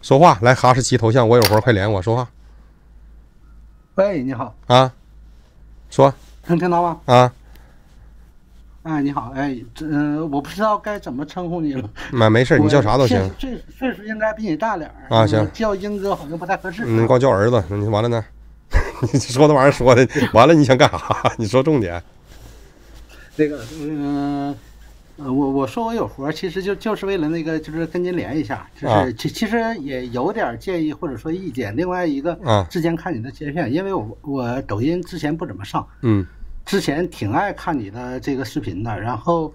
说话来，哈士奇头像，我有活，快连我说话。 喂，你好啊，说， 能听到吗？ 啊， 哎，你好，哎，我不知道该怎么称呼你了。 没事，你叫啥都行。 岁数应该比你大点儿啊，行。 叫英哥好像不太合适。 你光叫儿子，你完了呢？你说那玩意儿说的，完了你想干啥？你说重点。 那个，我说我有活，其实就是为了那个，就是跟您连一下，就是其实也有点建议或者说意见。另外一个，之前看你的切片，因为我抖音之前不怎么上，之前挺爱看你的这个视频的，然后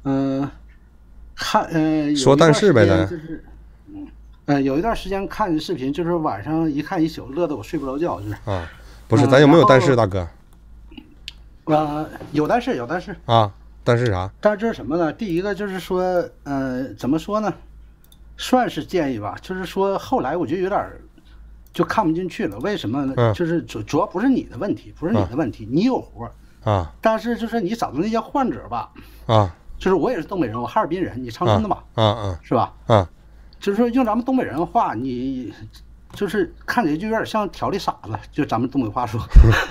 说但是呗， 就是有一段时间看你视频，就是晚上一看一宿，乐得我睡不着觉，就是不是，咱有没有但是大哥？ 有但是啊。但是啥？ 但是这是什么呢？第一个就是说，怎么说呢？算是建议吧。就是说，后来我就有点就看不进去了。为什么呢？就是主要不是你的问题，不是你的问题，你有活但是就是你找的那些患者吧，就是我也是东北人，我哈尔滨人，你长春的嘛，是吧？就是说用咱们东北人话，你就是看起来就有点像调理傻子，就咱们东北话说。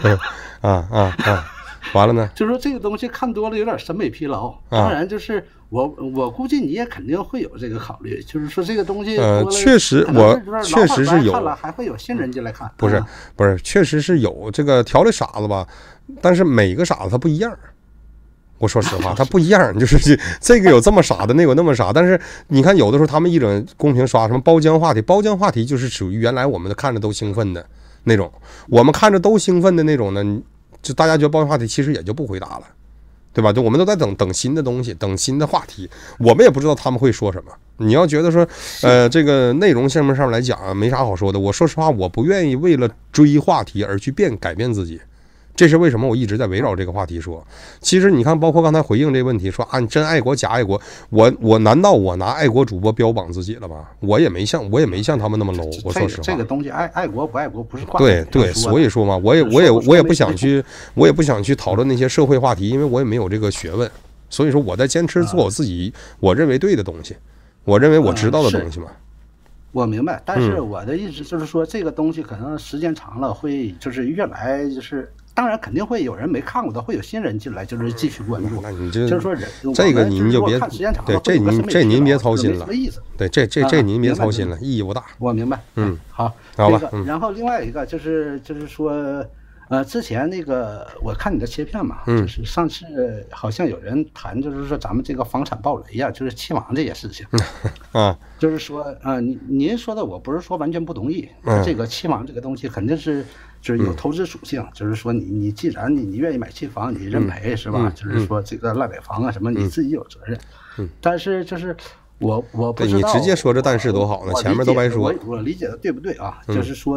完了呢？ 就是说这个东西看多了有点审美疲劳。当然，就是我估计你也肯定会有这个考虑，就是说这个东西确实确实是有， 还会有新人进来看。 不是，确实是有这个调理傻子吧，但是每个傻子他不一样。我说实话，他不一样，就是这个有这么傻的，那个有那么傻。但是你看，有的时候他们一整公屏刷什么包浆话题，包浆话题就是属于原来我们看着都兴奋的那种，我们看着都兴奋的那种呢。就大家觉得包浆话题其实也就不回答了，对吧？就我们都在等新的东西，等新的话题，我们也不知道他们会说什么。你要觉得说，这个内容上面来讲没啥好说的。我说实话，我不愿意为了追话题而去改变自己。这是为什么我一直在围绕这个话题说。其实你看，包括刚才回应这个问题，说你真爱国假爱国，我难道我拿爱国主播标榜自己了吗？我也没像他们那么 low。我说实话， 这个东西爱国不爱国不是挂对，所以说嘛，我也不想去讨论那些社会话题，因为我也没有这个学问。所以说我在坚持做我自己我认为对的东西，我认为我知道的东西嘛。 我明白，但是我的意思就是说，这个东西可能时间长了会就是越来就是。当然肯定会有人没看过的，会有新人进来，就是继续关注。 那你就是说这个您就别对这您别操心了。对这您别操心了，意义不大。 我明白。好吧。 然后另外一个就是说，之前那个我看你的切片嘛，就是上次好像有人谈，就是说咱们这个房产暴雷呀，就是期房这些事情。就是说您说的我不是说完全不同意，这个期房这个东西肯定是。就是有投资属性，就是说你既然你愿意买期房，你认赔是吧？就是说这个烂尾房啊什么，你自己有责任。但是就是我不知道， 你直接说这但是多好呢，前面都白说。 我理解的对不对啊？就是说，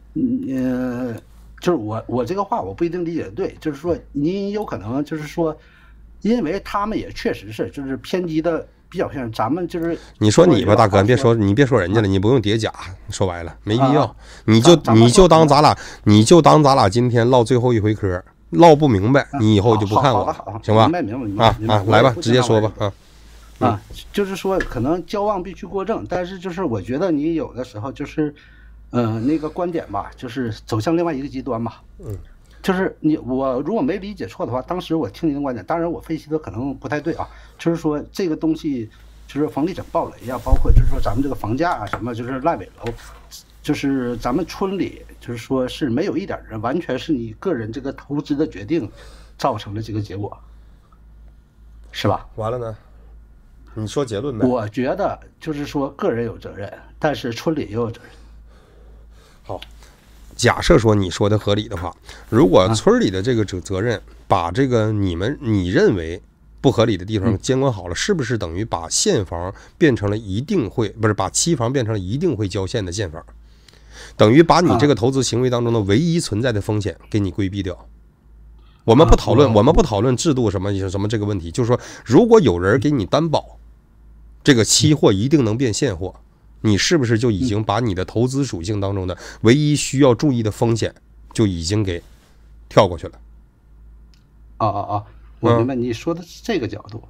就是我这个话我不一定理解的对，就是说您有可能就是说，因为他们也确实是就是偏激的。比较像咱们就是你说你吧，大哥，别说人家了，你不用叠假，说白了没必要，你就当咱俩今天唠最后一回嗑，唠不明白，你以后就不看我，行吧？ 明白来吧，直接说吧就是说可能交往必须过正，但是就是我觉得你有的时候就是那个观点吧，就是走向另外一个极端吧。就是我如果没理解错的话，当时我听您的观点，当然我分析的可能不太对啊。就是说这个东西，就是房地产暴雷呀，包括就是说咱们这个房价啊什么，就是烂尾楼，就是咱们村里，就是说是没有一点人，完全是你个人这个投资的决定造成了这个结果，是吧？ 完了呢，你说结论呗？ 我觉得就是说个人有责任，但是村里也有责任。 好。假设说你说的合理的话，如果村里的这个责任把这个你认为不合理的地方监管好了，是不是等于把现房变成了一定会不是把期房变成了一定会交现的现房，等于把你这个投资行为当中的唯一存在的风险给你规避掉。我们不讨论制度什么这个问题，就是说如果有人给你担保这个期货一定能变现货，你是不是就已经把你的投资属性当中的唯一需要注意的风险就已经给跳过去了？ 我明白你说的是这个角度。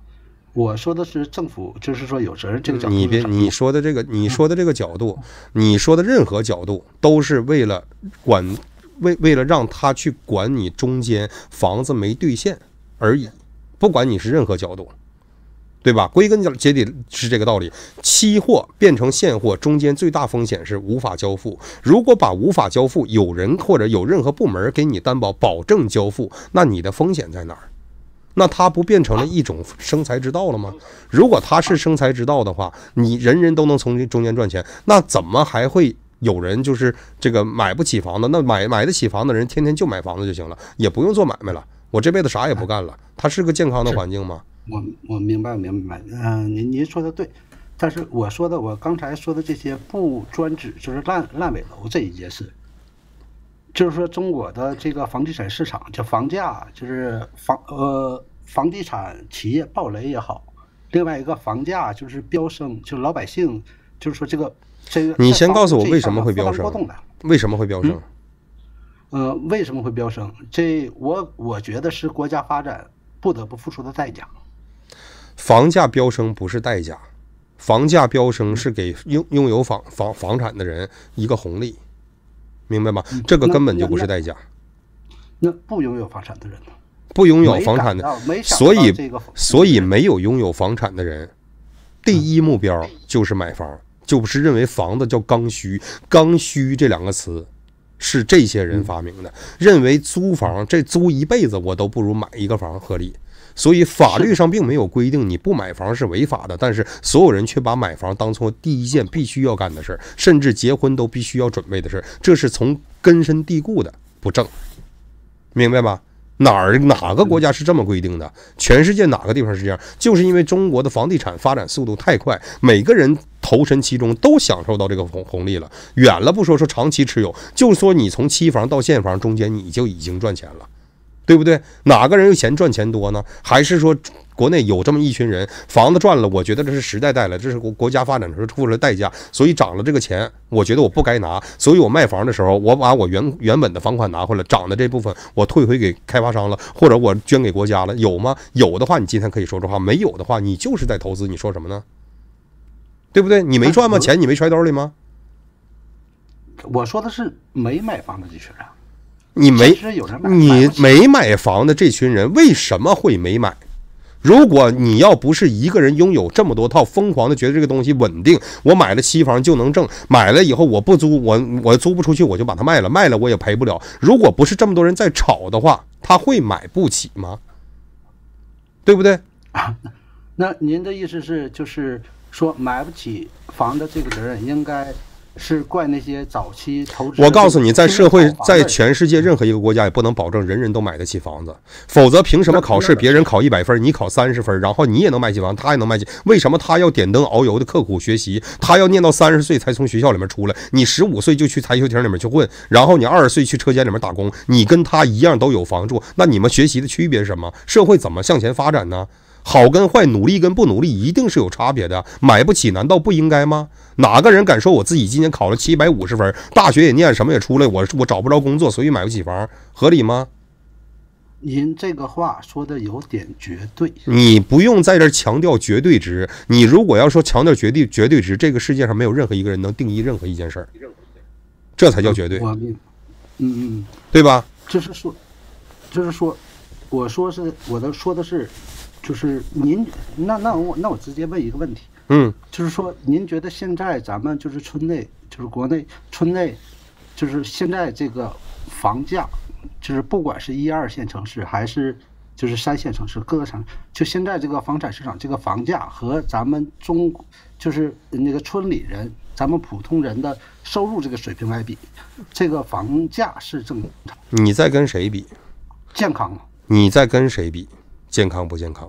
我说的是政府，就是说有责任这个角度。 你说的这个角度，你说的任何角度都是为了为了让他去管你中间房子没兑现而已，不管你是任何角度，对吧？归根结底是这个道理。期货变成现货，中间最大风险是无法交付。如果把无法交付，有人或者有任何部门给你担保保证交付，那你的风险在哪儿？那它不变成了一种生财之道了吗？如果它是生财之道的话，你人人都能从中间赚钱，那怎么还会有人就是这个买不起房子？那买得起房子的人天天就买房子就行了，也不用做买卖了，我这辈子啥也不干了。它是个健康的环境吗？ 我明白。您说的对，但是我刚才说的这些不专指就是烂尾楼这一件事。就是说，中国的这个房地产市场，就房价，就是房地产企业暴雷也好，另外一个房价就是飙升，就是老百姓，就是说这个， 你先告诉我为什么会飙升？为什么会飙升？ 为什么会飙升？我觉得是国家发展不得不付出的代价。 房价飙升不是代价，房价飙升是给拥有房产的人一个红利。明白吗？这个根本就不是代价。 那不拥有房产的人呢？ 不拥有房产的，所以没有拥有房产的人，第一目标就是买房，就是认为房子叫刚需。刚需这两个词是这些人发明的，认为租房这租一辈子我都不如买一个房合理。所以法律上并没有规定你不买房是违法的，但是所有人却把买房当作第一件必须要干的事，甚至结婚都必须要准备的事，这是从根深蒂固的不正，明白吧？哪个国家是这么规定的？全世界哪个地方是这样？就是因为中国的房地产发展速度太快，每个人投身其中都享受到这个红利了。远了不说长期持有，就说你从期房到现房中间你就已经赚钱了。对不对？哪个人有钱赚钱多呢？还是说国内有这么一群人，房子赚了，我觉得这是时代带来，这是国家发展的时候付出的代价，所以涨了这个钱，我觉得我不该拿，所以我卖房的时候，我把我原本的房款拿回来，涨的这部分我退回给开发商了，或者我捐给国家了，有吗？有的话，你今天可以说这话；没有的话，你就是在投资，你说什么呢？对不对？你没赚吗？钱你没揣兜里吗？ 我说的是没买房的这群人。 你没买房的这群人为什么会没买？如果你要不是一个人拥有这么多套，疯狂的觉得这个东西稳定，我买了期房就能挣，买了以后我不租，我租不出去我就把它卖了，卖了我也赔不了。如果不是这么多人在炒的话，他会买不起吗？对不对？ 那您的意思是，就是说买不起房的这个责任应该是怪那些早期投资。 我告诉你，在社会，在全世界任何一个国家也不能保证人人都买得起房子，否则凭什么考试别人考100分，你考30分，然后你也能买起房，他也能买起？为什么他要点灯熬油的刻苦学习？他要念到30岁才从学校里面出来，你15岁就去台球厅里面去混，然后你20岁去车间里面打工，你跟他一样都有房住，那你们学习的区别是什么？社会怎么向前发展呢？好跟坏，努力跟不努力一定是有差别的。买不起难道不应该吗？哪个人敢说我自己今年考了750分，大学也念，什么也出来，我找不着工作，所以买不起房，合理吗？ 您这个话说的有点绝对， 你不用在这强调绝对值。你如果要说强调绝对值，这个世界上没有任何一个人能定义任何一件事儿，这才叫绝对。对吧？ 就是说，我说的是。就是您，那我直接问一个问题，就是说，您觉得现在咱们就是村内，就是国内村内，就是现在这个房价，就是不管是1、2线城市还是就是3线城市，各个城市，就现在这个房产市场这个房价和咱们就是那个村里人，咱们普通人的收入这个水平来比，这个房价是正常。 你在跟谁比？ 健康吗？ 你在跟谁比？健康不健康？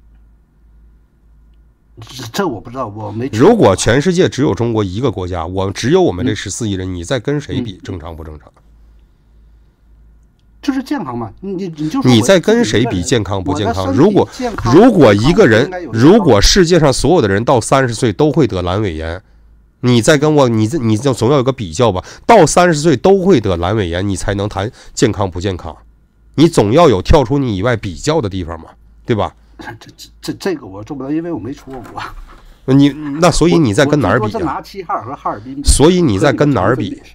这我不知道，我没。 如果全世界只有中国一个国家，只有我们这14亿人，你在跟谁比？正常不正常？ 就是健康嘛， 你在跟谁比？健康不健康？如果一个人，如果世界上所有的人到30岁都会得阑尾炎，你再跟我，你就总要有个比较吧。到30岁都会得阑尾炎，你才能谈健康不健康。你总要有跳出你以外比较的地方嘛，对吧？ 这个我做不到，因为我没出过国。 所以你在跟哪儿比啊？拿齐齐哈尔和哈尔滨比。 所以你在跟哪儿比？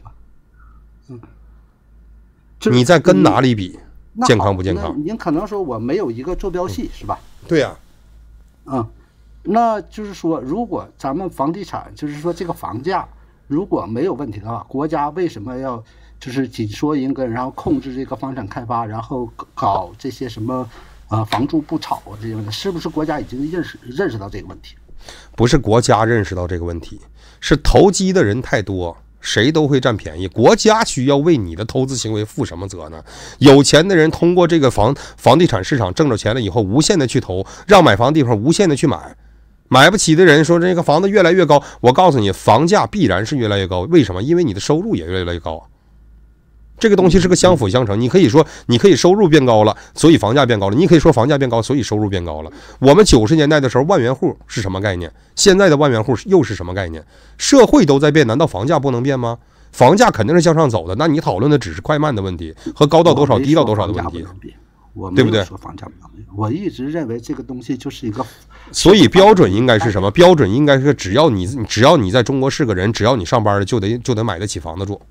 你在跟哪里比？健康不健康？ 您可能说我没有一个坐标系，是吧？ 对呀。 那就是说，如果咱们房地产，就是说这个房价如果没有问题的话，国家为什么要就是紧缩银根，然后控制这个房产开发，然后搞这些什么房住不炒啊这些问题？是不是国家已经认识到这个问题？ 不是国家认识到这个问题，是投机的人太多，谁都会占便宜。国家需要为你的投资行为负什么责呢？有钱的人通过这个房地产市场挣着钱了以后，无限的去投，让买房地方无限的去买。买不起的人说这个房子越来越高，我告诉你，房价必然是越来越高。为什么？因为你的收入也越来越高。这个东西是个相辅相成，你可以说你可以收入变高了，所以房价变高了；你可以说房价变高，所以收入变高了。我们90年代的时候，万元户是什么概念？现在的万元户又是什么概念？社会都在变，难道房价不能变吗？房价肯定是向上走的，那你讨论的只是快慢的问题和高到多少、低到多少的问题，对不对？ 房价不能变，我一直认为这个东西就是一个。 所以标准应该是什么？标准应该是只要你在中国是个人，只要你上班了，就得买得起房子住。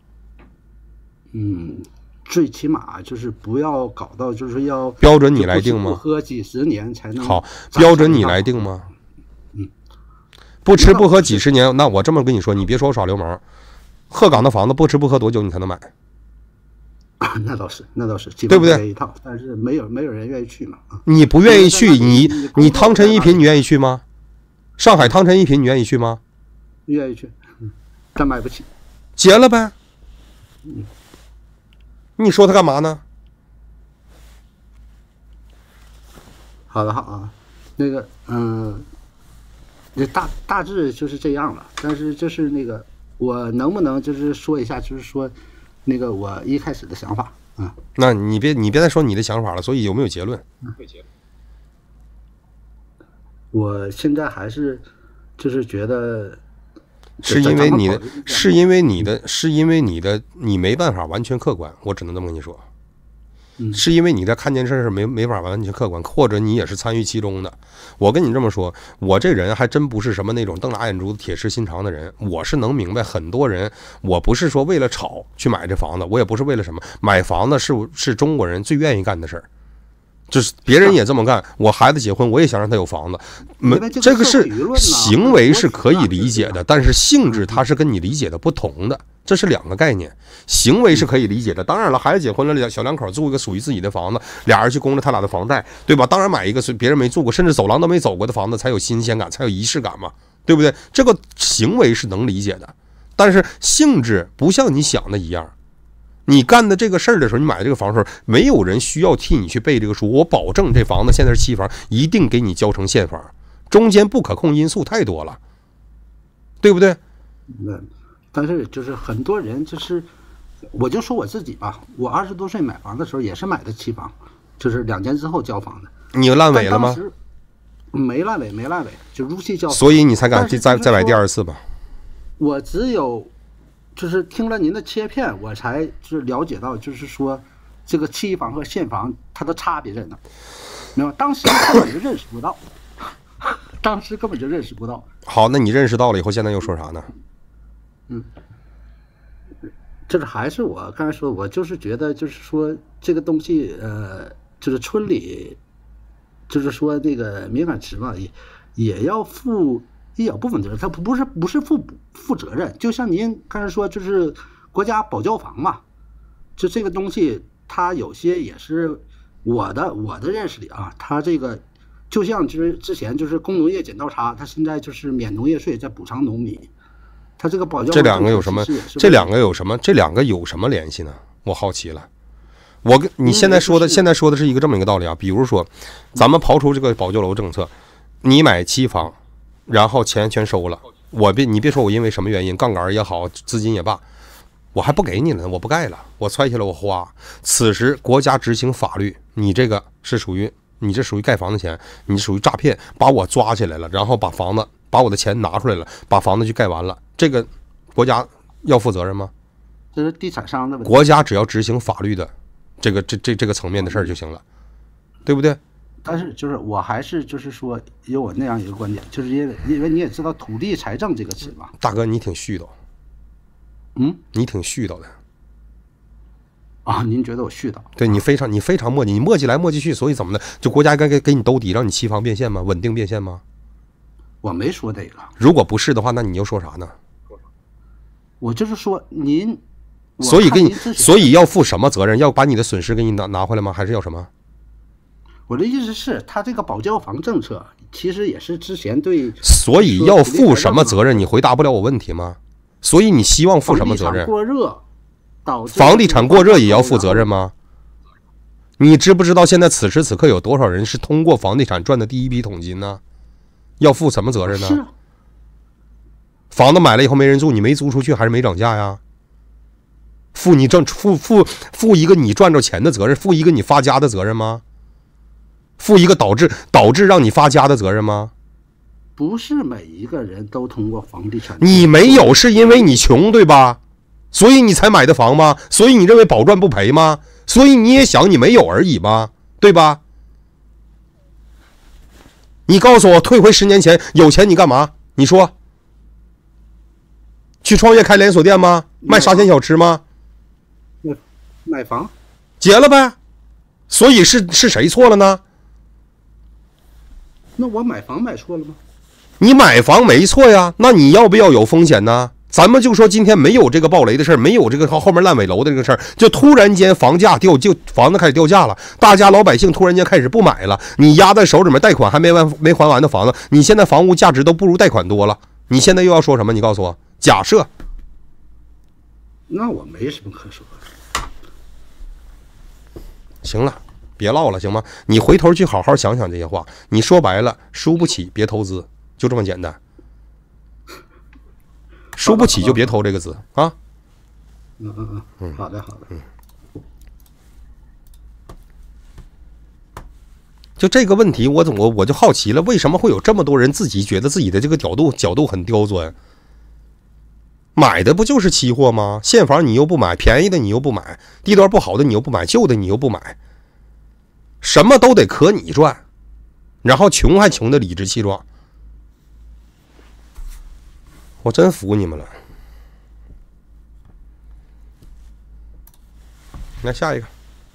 最起码就是不要搞到就是要标准你来定吗？ 不喝几十年才能好，标准你来定吗？不吃不喝几十年，那我这么跟你说，你别说我耍流氓，鹤岗的房子不吃不喝多久你才能买？ 那倒是， 对不对？ 一套，但是没有人愿意去嘛。 你不愿意去，你汤臣一品你愿意去吗？上海汤臣一品你愿意去吗？ 愿意去，但买不起， 结了呗。你说他干嘛呢？ 好的，那个大致就是这样了。但是就是那个，我能不能就是说一下，就是说那个我一开始的想法啊？ 那你别再说你的想法了。所以有没有结论？ 我现在还是就是觉得。 是因为你没办法完全客观，我只能这么跟你说。是因为你在看见事是没法完全客观，或者你也是参与其中的。我跟你这么说，我这人还真不是什么那种瞪大眼珠子铁石心肠的人，我是能明白很多人，我不是说为了炒去买这房子，我也不是为了什么，买房子是中国人最愿意干的事儿。就是别人也这么干，我孩子结婚，我也想让他有房子。这个是行为是可以理解的，但是性质它是跟你理解的不同的，这是两个概念。行为是可以理解的，当然了，孩子结婚了，小两口住一个属于自己的房子，俩人去供着他俩的房贷，对吧？当然买一个别人没住过，甚至走廊都没走过的房子才有新鲜感，才有仪式感嘛，对不对？这个行为是能理解的，但是性质不像你想的一样。你干的这个事儿的时候，你买这个房的时候，没有人需要替你去背这个书。我保证这房子现在是期房，一定给你交成现房，中间不可控因素太多了，对不对？ 但是就是很多人就是，我就说我自己吧，我20多岁买房的时候也是买的期房，就是2年之后交房的。 你烂尾了吗？ 没烂尾，就如期交房。 所以你才敢再买第2次吧？ 我只有。就是听了您的切片，我才就是了解到，就是说这个期房和现房它的差别在哪？没有，当时根本就认识不到， 好，那你认识到了以后，现在又说啥呢？ 就是还是我刚才说，我就是觉得，就是说这个东西，就是村里，就是说那个敏感词嘛，也要负一小部分责任，他不是负责任。就像您刚才说，就是国家保交房嘛，就这个东西，它有些也是我的认识里啊，它这个就像就是之前就是工农业剪刀差，它现在就是免农业税再补偿农民，它这个保交房这两个有什么？这两个有什么联系呢？我好奇了。你现在说的是一个这么一个道理啊，比如说，咱们刨出这个保交楼政策，你买期房。然后钱全收了，你别说我因为什么原因，杠杆也好，资金也罢，我还不给你了，我不盖了，我揣起来我花。此时国家执行法律，你这属于盖房的钱，你属于诈骗，把我抓起来了，然后把我的钱拿出来了，把房子就盖完了，这个国家要负责任吗？ 这是地产商的问题。 国家只要执行法律的这个层面的事儿就行了，对不对？ 但是就是我还是就是说有我那样一个观点，就是因为你也知道土地财政这个词嘛。 大哥，你挺絮叨，你挺絮叨的啊。您觉得我絮叨？ 对你非常磨叽，你磨叽来磨叽去，所以怎么的？就国家该给你兜底，让你期房变现吗？稳定变现吗？ 我没说这个。 如果不是的话，那你又说啥呢？ 我就是说您， 所以要负什么责任？要把你的损失给你拿回来吗？还是要什么？ 我的意思是，他这个保交房政策其实也是之前对， 所以要负什么责任？你回答不了我问题吗？所以你希望负什么责任？ 过热导致房地产过热也要负责任吗？你知不知道现在此时此刻有多少人是通过房地产赚的第一笔桶金呢？要负什么责任呢？ 是房子买了以后没人住，你没租出去还是没涨价呀？负一个你赚着钱的责任，负一个你发家的责任吗？负一个导致让你发家的责任吗？ 不是每一个人都通过房地产。 你没有是因为你穷，对吧？所以你才买的房吗？所以你认为保赚不赔吗？所以你也想你没有而已吗？对吧？你告诉我，退回10年前，有钱你干嘛？你说，去创业开连锁店吗？卖沙县小吃吗？ 买房结了呗。所以是谁错了呢？ 那我买房买错了吗？ 你买房没错呀，那你要不要有风险呢？咱们就说今天没有这个暴雷的事儿，没有这个后面烂尾楼的这个事儿，就突然间房子开始掉价了，大家老百姓突然间开始不买了，你压在手里面贷款还没还完的房子，你现在房屋价值都不如贷款多了，你现在又要说什么？你告诉我，假设。 那我没什么可说的。 行了，别唠了，行吗？你回头去好好想想这些话。你说白了，输不起别投资，就这么简单。输不起就别投这个资啊。 好的。 就这个问题，我就好奇了，为什么会有这么多人自己觉得自己的这个角度很刁钻？买的不就是期货吗？现房你又不买，便宜的你又不买，地段不好的你又不买，旧的你又不买，什么都得可你赚，然后穷还穷的理直气壮，我真服你们了。来下一个，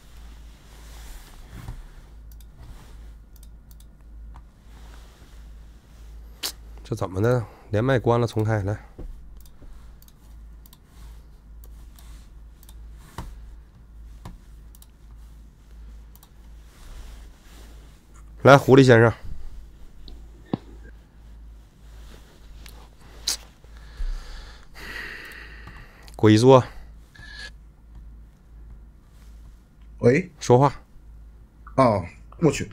这怎么的？连麦关了，重开来。来，狐狸先生，鬼作， 喂， 说话。 哦，我去，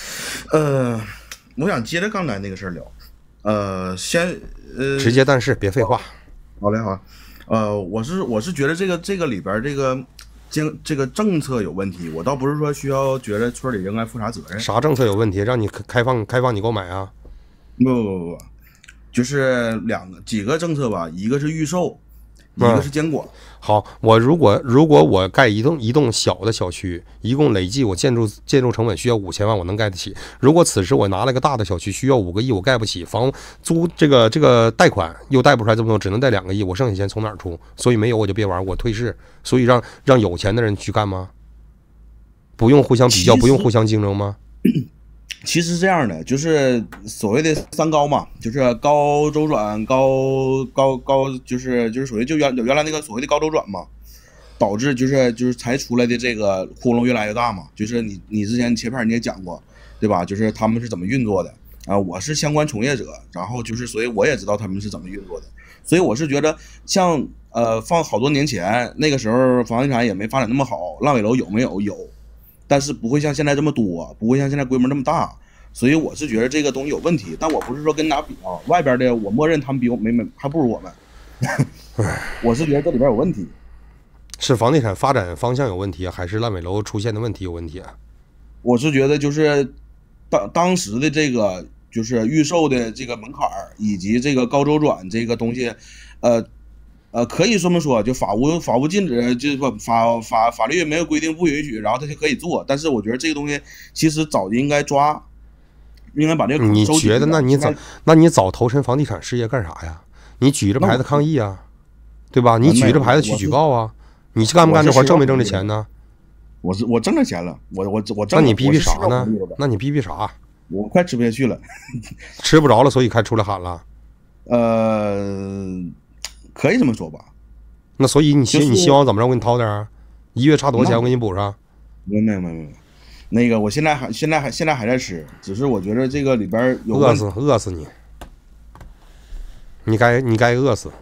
我想接着刚才那个事儿聊， 直接但是别废话。 好嘞，好，我是觉得这个里边这个政策有问题，我倒不是说需要觉得村里应该负啥责任。 啥政策有问题？让你开放你购买啊？ 不，就是几个政策吧，一个是预售，一个是监管。 好，我如果我盖一栋小的小区，一共累计我建筑成本需要5000万，我能盖得起。如果此时我拿了个大的小区，需要5个亿，我盖不起，房租这个贷款又贷不出来这么多，只能贷2个亿，我剩下钱从哪儿出？所以没有我就别玩，我退市。所以让有钱的人去干吗？不用互相比较，不用互相竞争吗？ 其实是这样的，就是所谓的3高嘛，就是高周转、高，就是所谓原来那个所谓的高周转嘛，导致就是才出来的这个窟窿越来越大嘛。就是你之前切片你也讲过，对吧？就是他们是怎么运作的啊？我是相关从业者，然后就是所以我也知道他们是怎么运作的。所以我是觉得像放好多年前那个时候房地产也没发展那么好，烂尾楼有没有？有。但是不会像现在这么多，不会像现在规模这么大，所以我是觉得这个东西有问题。但我不是说跟大家比啊，外边的我默认他们比我还不如我们，我是觉得这里边有问题。 是房地产发展方向有问题啊，还是烂尾楼出现的问题有问题啊？ 我是觉得就是当时的这个就是预售的这个门槛以及这个高周转这个东西， 可以这么说，就法无禁止，就是说法律没有规定不允许，然后他就可以做。但是我觉得这个东西其实早就应该抓，应该把这个你收紧觉得那你早投身房地产事业干啥呀？你举着牌子抗议啊，对吧？你举着牌子去举报啊，你干不干这活，挣没挣这钱呢？ 我挣着钱了，我挣。 那你逼逼啥呢？那你逼逼啥？ 我快吃不下去了， 吃不着了，所以开出来喊了。 可以这么说吧。 那所以你希望怎么着？我给你掏点啊？一月差多少钱？我给你补上。 没有。那个我现在还在吃，只是我觉得这个里边有饿死你，你该饿死。